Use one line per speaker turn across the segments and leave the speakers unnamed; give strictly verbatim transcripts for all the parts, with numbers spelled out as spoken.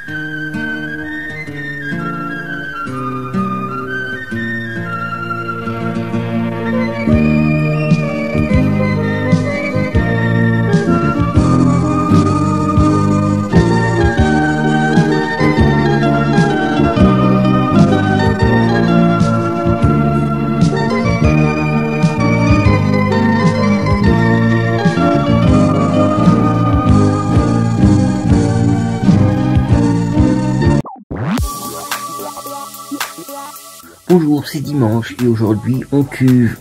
Bonjour, c'est dimanche et aujourd'hui on cuve.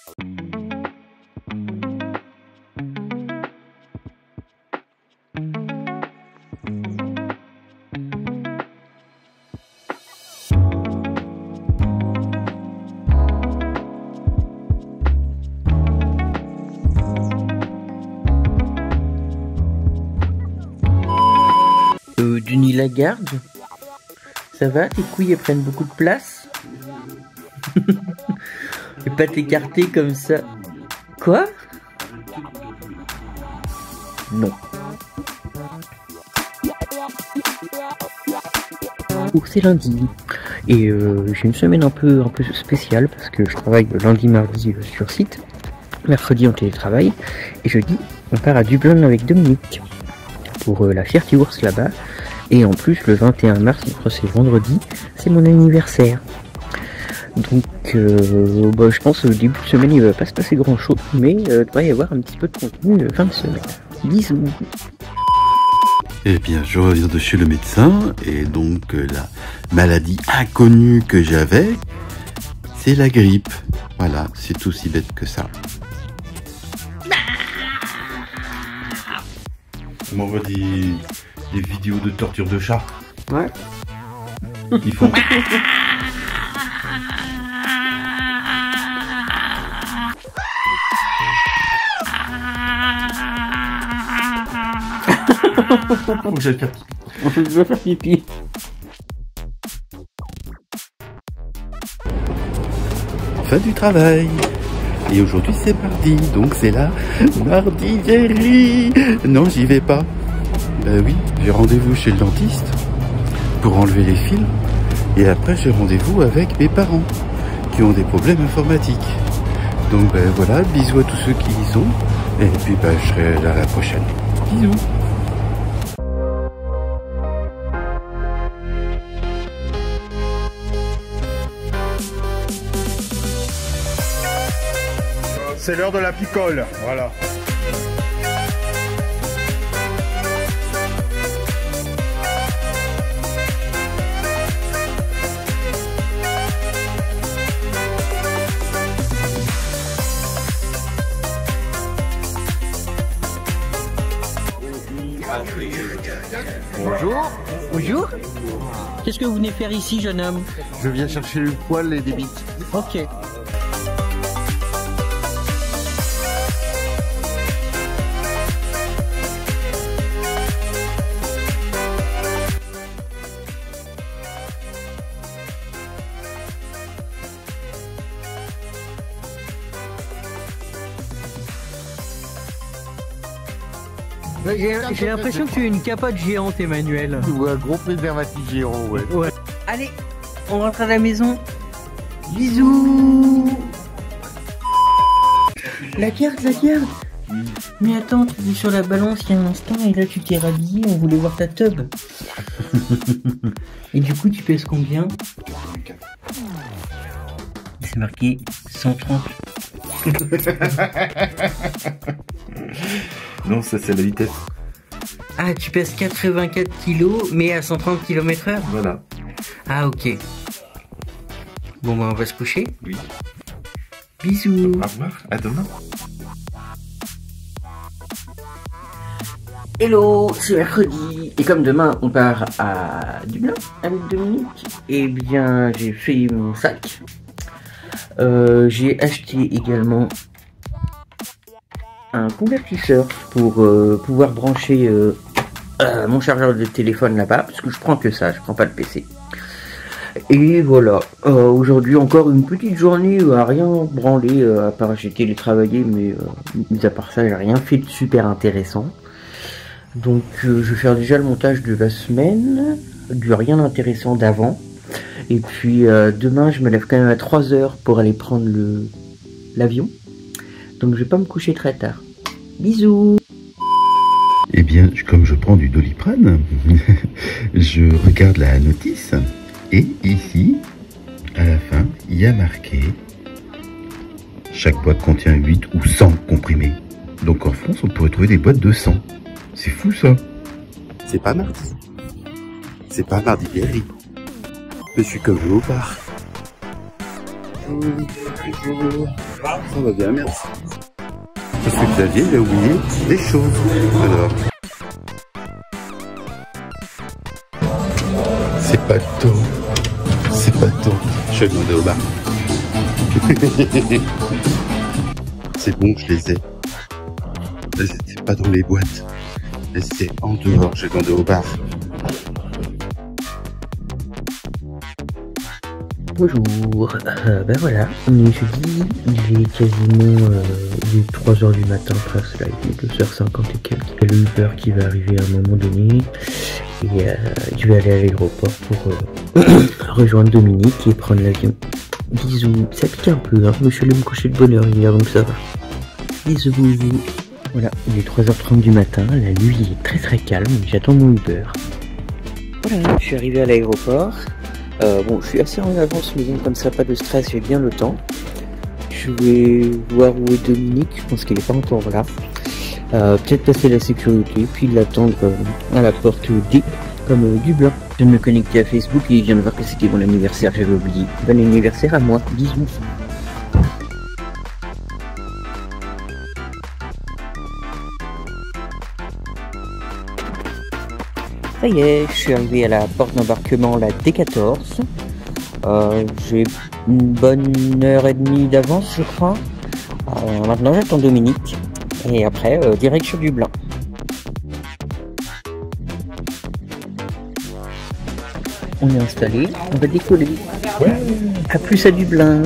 Euh, Denis Lagarde, ça va? Tes couilles elles prennent beaucoup de place? Et pas t'écarter comme ça. Quoi? Non. Oh, c'est lundi. Et euh, j'ai une semaine un peu, un peu spéciale parce que je travaille le lundi, mardi euh, sur site. Mercredi en télétravail. Et jeudi, on part à Dublin avec Dominique pour euh, la Fierté Ours là-bas. Et en plus, le vingt et un mars, c'est vendredi, c'est mon anniversaire. Donc, euh, bah, je pense au début de semaine, il va pas se passer grand chose, mais euh, il doit y avoir un petit peu de contenu fin de semaine. Bisous.
Eh bien, je reviens de chez le médecin, et donc euh, la maladie inconnue que j'avais, c'est la grippe. Voilà, c'est aussi bête que ça.
On m'envoie des, des vidéos de torture de chat.
Ouais.
Ils font... Faut que j'aille faire pipi.
Je veux faire pipi.
Fin du travail. Et aujourd'hui c'est mardi, donc c'est la mardigerie. Non, j'y vais pas. Ben oui, j'ai rendez-vous chez le dentiste pour enlever les fils. Et après j'ai rendez-vous avec mes parents qui ont des problèmes informatiques. Donc ben voilà, bisous à tous ceux qui y sont. Et puis ben je serai là la prochaine. Bisous.
C'est l'heure de la picole, voilà.
Bonjour.
Bonjour. Qu'est-ce que vous venez faire ici, jeune homme?
Je viens chercher le poil et des bites.
Ok. J'ai l'impression que tu es une capote géante, Emmanuel.
Ou un gros préservatif géant, ouais.
Ouais. Allez, on rentre à la maison. Bisous. La carte, la carte. Mais attends, tu es sur la balance il y a un instant et là tu t'es rhabillé, on voulait voir ta tub. Et du coup, tu pèses combien? C'est marqué cent trente.
Non, ça c'est la vitesse.
Ah, tu pèses quatre-vingt-quatre kilos, mais à cent trente kilomètres heure?
Voilà.
Ah, ok. Bon, bah, on va se coucher.
Oui.
Bisous.
Au revoir, à demain.
Hello, c'est mercredi. Et comme demain, on part à Dublin avec Dominique, eh bien, j'ai fait mon sac. Euh, j'ai acheté également un convertisseur pour euh, pouvoir brancher euh, euh, mon chargeur de téléphone là-bas, parce que je prends que ça, je prends pas le P C. Et voilà, euh, aujourd'hui encore une petite journée à rien branler, euh, à part j'ai télétravaillé, mais euh, mis à part ça, j'ai rien fait de super intéressant. Donc euh, je vais faire déjà le montage de la semaine, du rien d'intéressant d'avant. Et puis euh, demain je me lève quand même à trois heures pour aller prendre le l'avion. Donc je vais pas me coucher très tard. Bisous.
Eh bien, comme je prends du Doliprane, je regarde la notice et ici, à la fin, il y a marqué chaque boîte contient huit ou cent comprimés. Donc en France, on pourrait trouver des boîtes de cent. C'est fou ça. C'est pas mardi. C'est pas mardi guéri. Je suis comme le haut-part. Ça va bien, merci. Parce que Xavier, il a oublié des choses. Alors. C'est pas tôt. C'est pas tôt. Je vais demander au bar. C'est bon, je les ai. Elles étaient pas dans les boîtes. Elles étaient en dehors. J'ai demandé au bar.
Bonjour, euh, ben voilà, on est jeudi, il est quasiment euh, il est trois heures du matin presque, là, il est deux heures cinquante et quelques. Il y a le Uber qui va arriver à un moment donné, et euh, je vais aller à l'aéroport pour euh, rejoindre Dominique et prendre l'avion. Bisous, ça pique un peu, hein, mais je suis allé me coucher de bonne heure hier, donc ça va. Bisous, bisous. Voilà, il est trois heures trente du matin, la nuit est très très calme, j'attends mon Uber. Voilà, je suis arrivé à l'aéroport. Euh, bon, je suis assez en avance, mais comme ça, pas de stress, j'ai bien le temps. Je vais voir où est Dominique, je pense qu'il n'est pas encore là. Euh, Peut-être passer la sécurité, puis l'attendre euh, à la porte D, comme euh, du blanc. Je viens de me connecter à Facebook et il vient de voir que c'était mon anniversaire, j'avais oublié. Bon anniversaire à moi, bisous. Ça y est, je suis arrivé à la porte d'embarquement, la D quatorze. Euh, J'ai une bonne heure et demie d'avance, je crois. Euh, maintenant, j'attends Dominique. Et après, euh, direction Dublin. On est installé, on va décoller. Ouais. À plus à Dublin.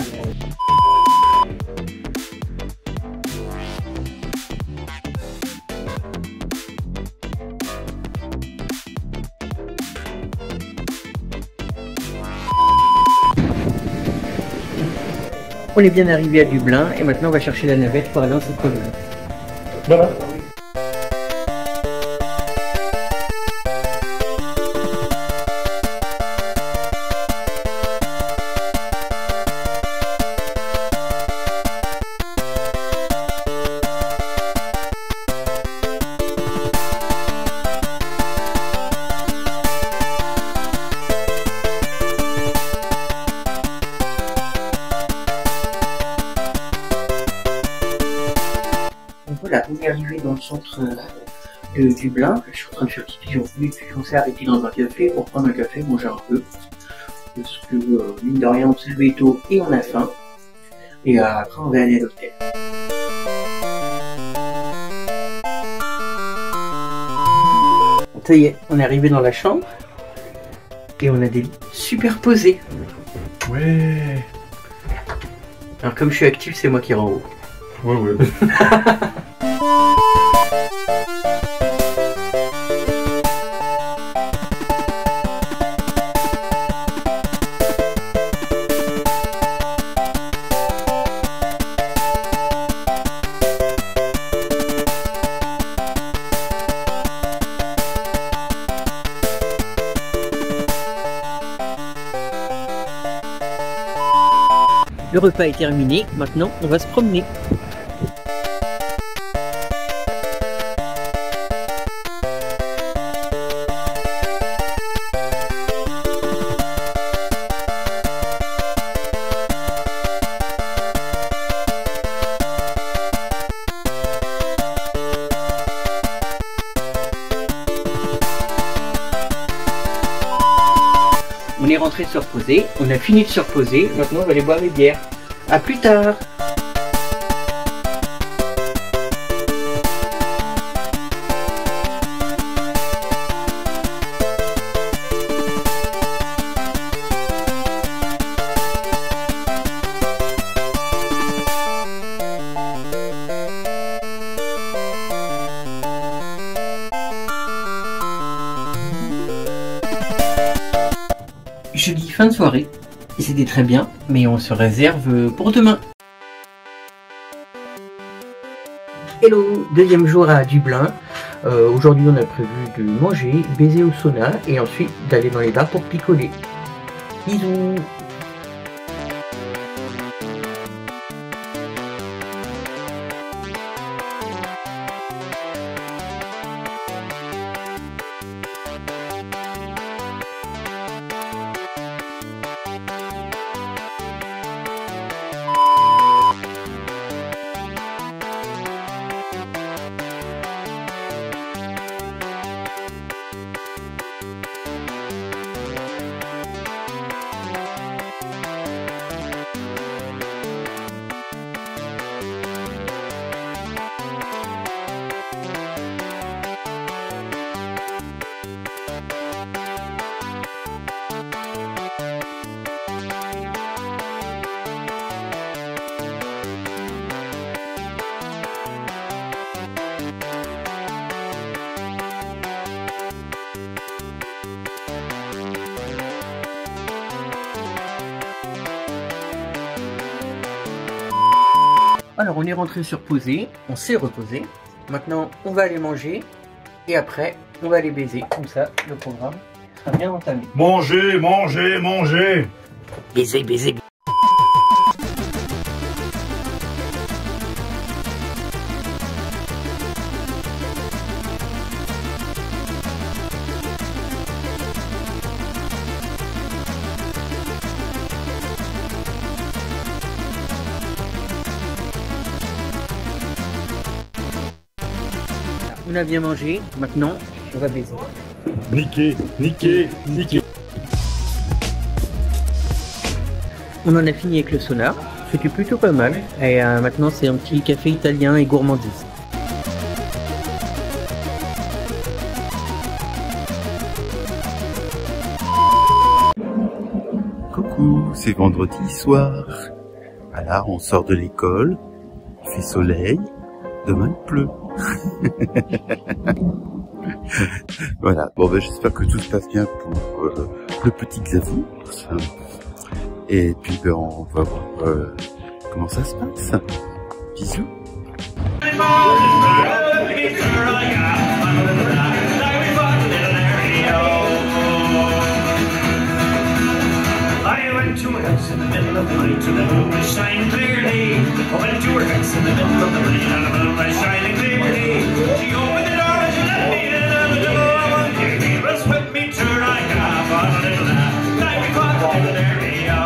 On est bien arrivé à Dublin et maintenant on va chercher la navette pour aller dans cette commune. Voilà. Voilà, on est arrivé dans le centre de Dublin. Je suis en train de faire pipi, j'en voulais, puis on s'est arrêté dans un café pour prendre un café, manger un peu. Parce que, euh, mine de rien, on s'est levé tôt et on a faim. Et euh, après, on va aller à l'hôtel. Ça y est, on est arrivé dans la chambre. Et on a des lits superposés.
Ouais.
Alors comme je suis actif, c'est moi qui rends haut.
Ouais, ouais.
Le repas est terminé, maintenant on va se promener. On est rentré de se reposer, on a fini de se reposer, maintenant on va aller boire des bières. A plus tard. jeudi fin de soirée. Et c'était très bien, mais on se réserve pour demain. Hello, deuxième jour à Dublin. Euh, Aujourd'hui on a prévu de manger, baiser au sauna et ensuite d'aller dans les bars pour picoler. Bisous. Alors on est rentré sur posé, on s'est reposé. Maintenant on va aller manger et après on va aller baiser. Comme ça le programme sera bien entamé.
Manger, manger, manger.
Baiser, baiser. On a bien mangé, maintenant on va baiser.
Niquer, niquer, niquer.
On en a fini avec le sauna, c'était plutôt pas mal. Et euh, maintenant c'est un petit café italien et gourmandise.
Coucou, c'est vendredi soir. Voilà, on sort de l'école, il fait soleil, demain il pleut. Voilà, bon ben j'espère que tout se passe bien pour euh, le petit Xavier. Et puis ben on va voir euh, comment ça se passe. Bisous.
I went to her house in the middle of the night and the moon was shining clearly. I went to her house in the middle of the night and the moon was shining clearly. She opened the door and she let me in and the devil I want to he was with me to right half on a little laugh. Like we caught the little area.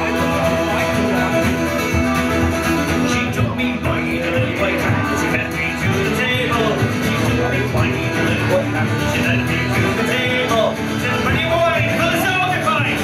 She took me by the little white hand, she led me to the table. She took me by the little white hand, she led me to the table. Said, pretty boy, how's so fine?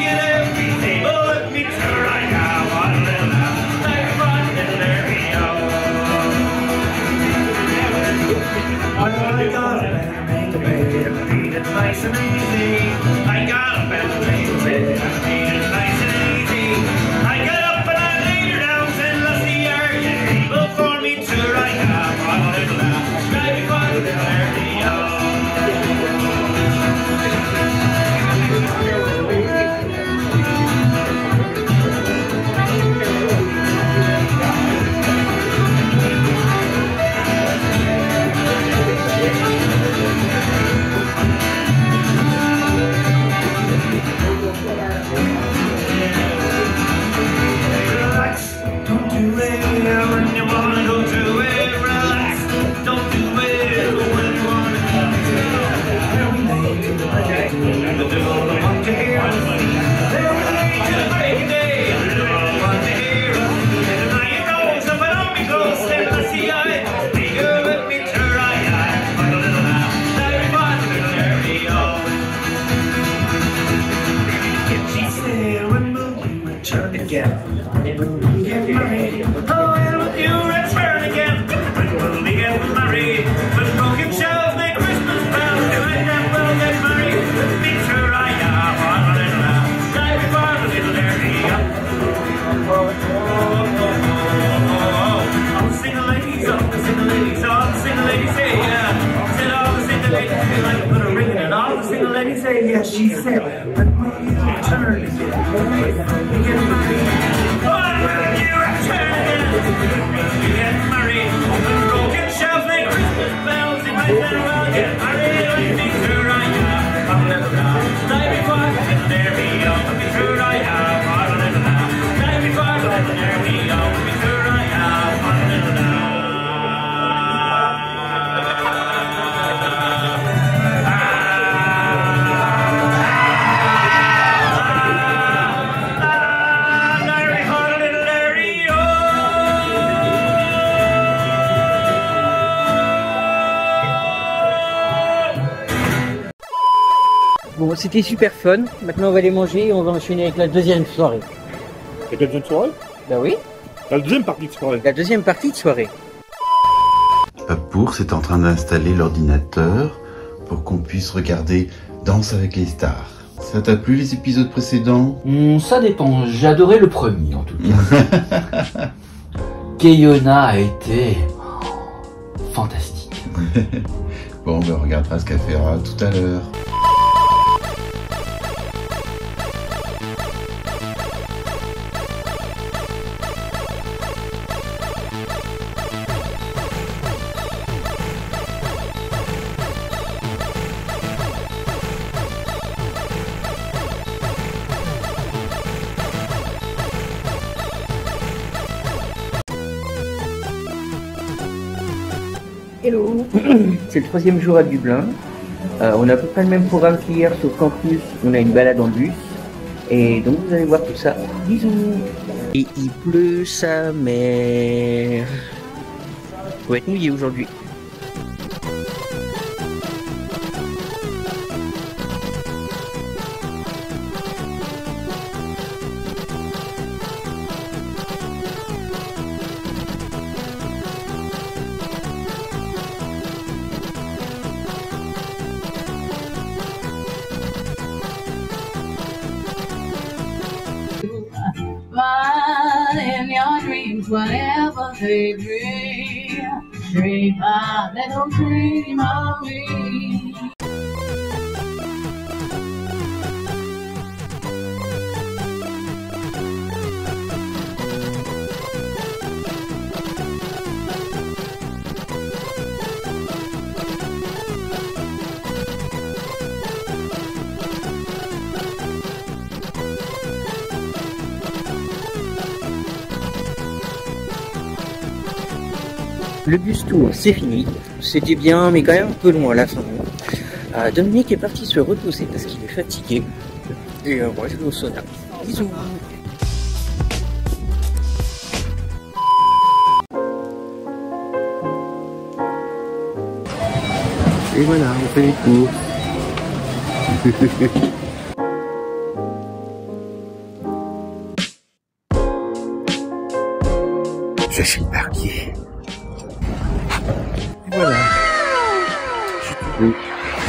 Nice and easy. I got up and made it made it nice and easy. I got up and I laid her down, said, Lusty, are you able for me to ride up on a little laugh? Drive me fun, little
Say yeah.
what she said. But when you return, you get married, and broken shelves make Christmas bells. You might very well get married and be sure I have a little laugh. Die before and there we go, be sure I have a little laugh. Die before and there we go, be sure I have a little laugh.
Bon, c'était super fun. Maintenant, on va aller manger et on va enchaîner avec la deuxième soirée.
C'est la deuxième soirée?
Bah oui.
La deuxième partie de soirée.
La deuxième partie de soirée.
Papours est en train d'installer l'ordinateur pour qu'on puisse regarder Danse avec les stars. Ça t'a plu les épisodes précédents?
Mmh, ça dépend, j'ai adoré le premier en tout cas. Keyona a été fantastique.
Bon, ben, on regardera ce qu'elle fera tout à l'heure.
Hello. C'est le troisième jour à Dublin. Euh, on a à peu près le même programme qu'hier, sauf qu'en plus, on a une balade en bus. Et donc vous allez voir tout ça. Bisous. Et il pleut sa mère. Faut être mouillé aujourd'hui.
But in your dreams, whatever they dream, dream a little dream of me.
Le bus tour, c'est fini. C'était bien, mais quand même un peu long à la fin. Euh, Dominique est parti se reposer parce qu'il est fatigué. Et euh, moi, je vais au sauna. Bisous.
Et voilà, on fait les courses. Je suis le barbier. Et voilà. Je suis tout beau.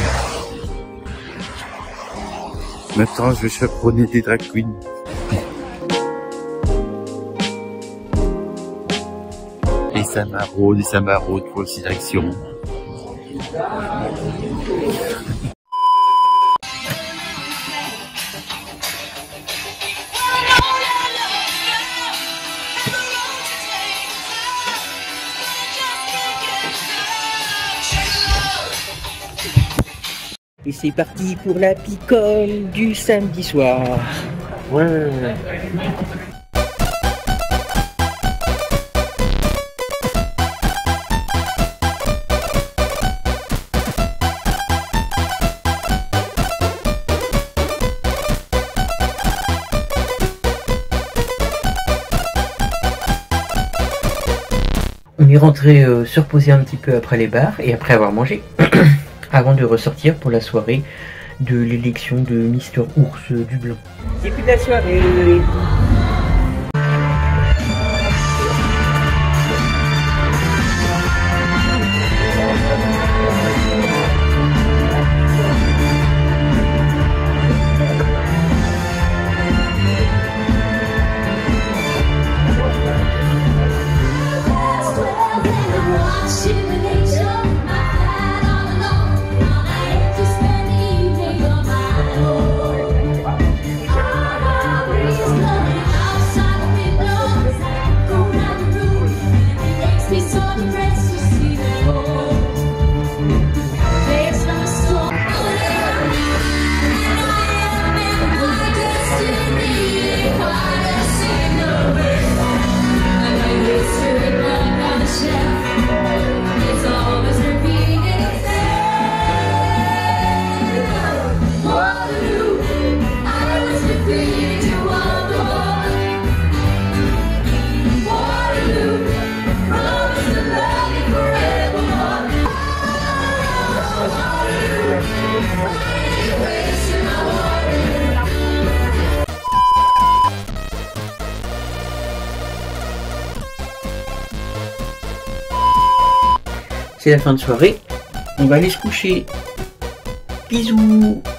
Maintenant, je vais chaperonner des drag queens. Et ça maraude, et ça maraude pour aussi direction.
Et c'est parti pour la picole du samedi soir. Ouais. On est rentré euh, se reposer un petit peu après les bars et après avoir mangé. Avant de ressortir pour la soirée de l'élection de Mister Ours Dublin. Début de la soirée.
My
c'est la fin de soirée. On va aller se coucher. Bisous.